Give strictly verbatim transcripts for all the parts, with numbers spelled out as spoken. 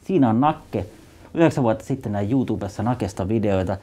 Siinä on Nakke. Yhdeksän vuotta sitten näin YouTubessa Nakesta videoita.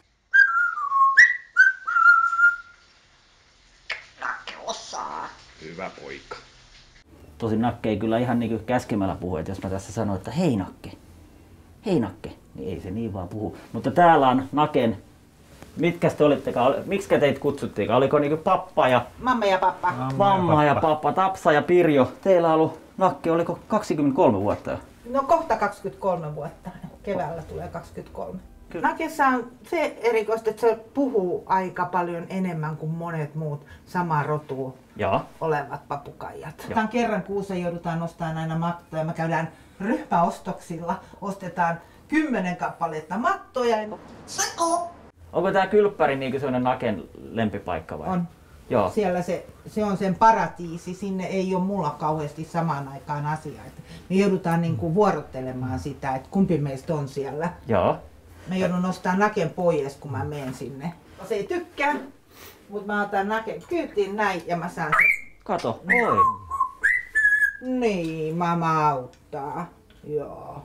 Nakke osaa. Hyvä poika. Tosin Nakke ei kyllä ihan niinku käskemällä puhu, että jos mä tässä sanon, että hei Nakke, hei Nakke, niin ei se niin vaan puhu. Mutta täällä on Naken, mitkäs te olittekaan, miksikä teitä kutsuttiinkaan, oliko niinku pappa ja... Mamma ja pappa. Mamma ja pappa, Tapsa ja Pirjo. Teillä on ollut Nakke, oliko kaksikymmentäkolme vuotta jo? No kohta kaksikymmentäkolme vuotta. Keväällä tulee kaksikymmentäkolme. Kyllä. Nakessa on se erikoista, että se puhuu aika paljon enemmän kuin monet muut samaa rotua Jaa. olevat papukaijat. Tämän kerran kuussa joudutaan ostamaan aina mattoja. Me käydään ryhmäostoksilla, ostetaan kymmenen kappaletta mattoja. Sako! Onko tää kylppäri niinku sellainen Naken lempipaikka vai? On. Joo. Siellä se, se on sen paratiisi, sinne ei ole mulla kauheasti samaan aikaan asiaa. Me joudutaan niin kuin vuorottelemaan sitä, että kumpi meistä on siellä. Joo. Mä joudun nostaa Naken pois, kun mä menen sinne. Se ei tykkää, mutta mä otan Naken kyytiin näin ja mä saan sen. Kato, oi. Niin, mama auttaa. Joo.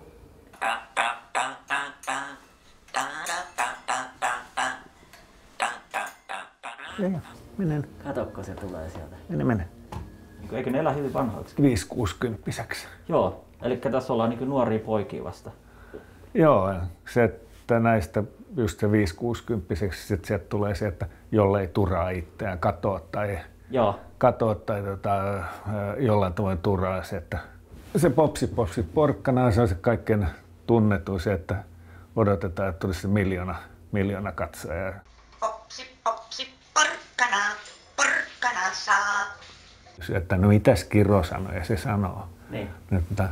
Menen. Katokko se tulee sieltä. Mene, mene. Eikö ne elä hyvin vanhoiksi? viisi kuusikymppiseksi. Joo, eli tässä ollaan niin nuoria poikia vasta. Joo, se, että näistä just se viisi kuusikymppiseksi, sitten sieltä tulee se, että jollei turaa itseään, katoa tai, Joo. katoa tai tota, jollain tavoin turaa se, että se popsi popsi porkkana, se on se kaikkein tunnetuin se, että odotetaan, että tulisi se miljoona, miljoona katsojaa. Popsi, popsi, porkkana, porkkana saa. Että no mitäs Kiro sanoo, ja se sanoo. Niin. Että,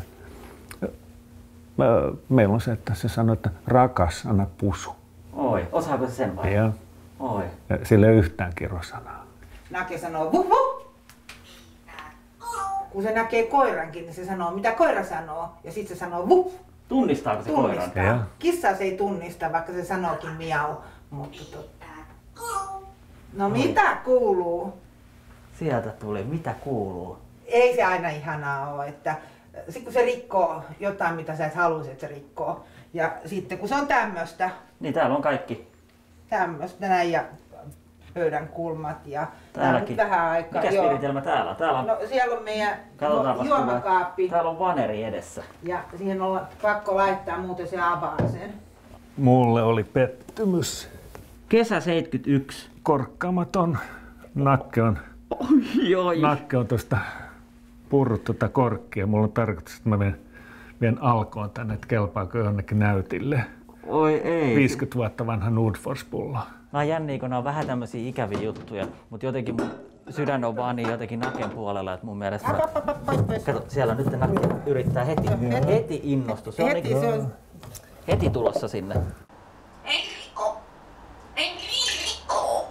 meillä on se, että se sanoo, että rakas, anna pusu. Oi, osaako se sen vai? Joo. Oi. Ja sillä ei ole yhtään Kiro-sanaa. Nake sanoo vuh vuh. Kun se näkee koirankin, niin se sanoo mitä koira sanoo. Ja sitten se sanoo vuh. Tunnistaako se Tunnistaa. koiran? Kissa se ei tunnista, vaikka se sanookin miau. Mutta totta. No mitä kuuluu? Sieltä tuli, mitä kuuluu? Ei se aina ihanaa ole, että sit kun se rikkoo jotain, mitä sä et haluaisi, että se rikkoo. Ja sitten kun se on tämmöstä, Niin täällä on kaikki. tämmöstä näin ja pöydän kulmat ja Täälläkin. vähän aikaa. Mikäs joo. viritelmä täällä on? Täällä on, No siellä on meidän katsotaanpas juomakaappi kuva. Täällä on vaneri edessä. ja siihen on pakko laittaa, muuten se avaa sen. Mulle oli pettymys. Kesä seitsemänkymmentäyksi. Korkkaamaton. Nakke on, Oi, oi. nakke on tuosta purrut tuota korkkia. Mulla on tarkoitus, että mä vien, vien alkoon tänne, että kelpaako jonnekin näytille. Oi ei. viisikymmentä vuotta vanha Nordfors-pullo. Nämä on jänniä, kun nämä on vähän tämmöisiä ikäviä juttuja, mutta jotenkin mun sydän on vaan niin jotenkin Naken puolella, että mun mielestä... Mä... Kato, siellä nyt Nakke yrittää heti, heti innostua. Se on, Heti niin, se on. heti tulossa sinne. Ei rikko! Ei rikko!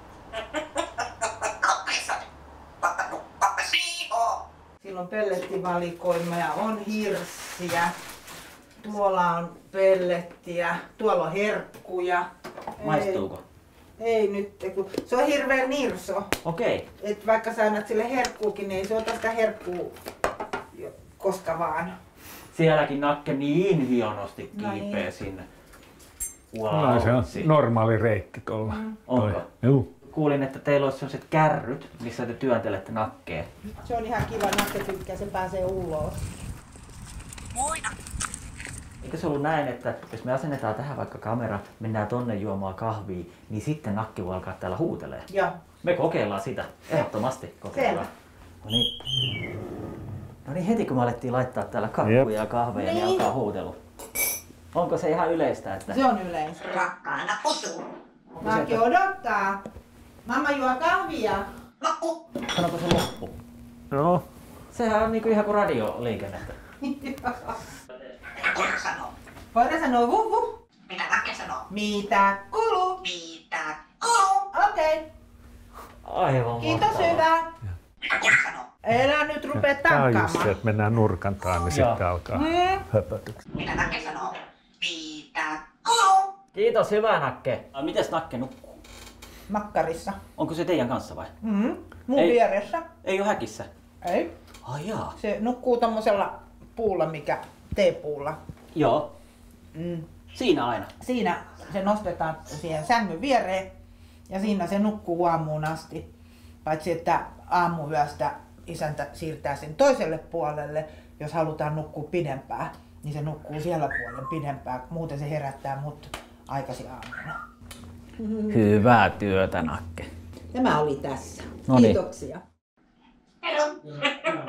Sillä on pellettivalikoima ja on hirssiä. Tuolla on pellettiä, tuolla on herkkuja. Maistuuko? Ei, ei nyt, kun se on hirveän nirso. Okei. Et vaikka sä annat sille herkkuukin, niin ei se ota sitä herkkuu koska vaan. Sielläkin Nakke niin hienosti No kiipee niin. sinne. No, Wow. se on normaali reitti tuolla. Mm. Onko? Joo. Kuulin, että teillä olisi sellaiset kärryt, missä te työntelette Nakkea. Se on ihan kiva, Nakke tykkää, se pääsee ulos. Eikö se ollut näin, että jos me asennetaan tähän vaikka kamera, mennään tonne juomaan kahvia, niin sitten Nakke voi alkaa täällä huutelee. Joo. Me kokeillaan sitä. Ehdottomasti kokeillaan. No niin. No niin, heti kun me alettiin laittaa täällä kakkuja Jep. ja kahveja, niin Niin. alkaa huutelu. Onko se ihan yleistä, että... Se on yleensä. Rakkaana osuu. Nakke odottaa. Mamma juo kahvia. Loppu. Sanoiko se loppu? Joo. Sehän on niinku ihan kuin radioliikennettä. Mitä koira sanoo? Koira sanoo vuh vuh. Mitä Nakke sanoo? Mitä kuuluu? Mitä kuuluu? Okei. Okay. Aivan Kiitos, mahtavaa. hyvä. Mitä koira sanoo? Elä nyt rupee Tää on just se, tankkaamaan. että mennään nurkan taa, niin Joo. sitten alkaa Mm. höpötykset. Mitä Nakke sanoo? Mitä kuuluu? Kiitos, hyvä Nakke. Ai, mites Nakke nukkuu? Makkarissa. Onko se teidän kanssa vai? Mm. Mun Ei. vieressä. Ei oo häkissä. Ei. Ai jaa. Se nukkuu tommosella puulla, mikä teepuulla. Joo. Mm. Siinä aina. Siinä se nostetaan siihen sängyn viereen ja siinä se nukkuu aamuun asti. Paitsi että aamuyöstä isäntä siirtää sen toiselle puolelle, jos halutaan nukkua pidempään, niin se nukkuu siellä puolella pidempään. Muuten se herättää mut aikaisin aamuna. Hyvää työtä, Nakke. Tämä oli tässä. Noniin. Kiitoksia. Hello.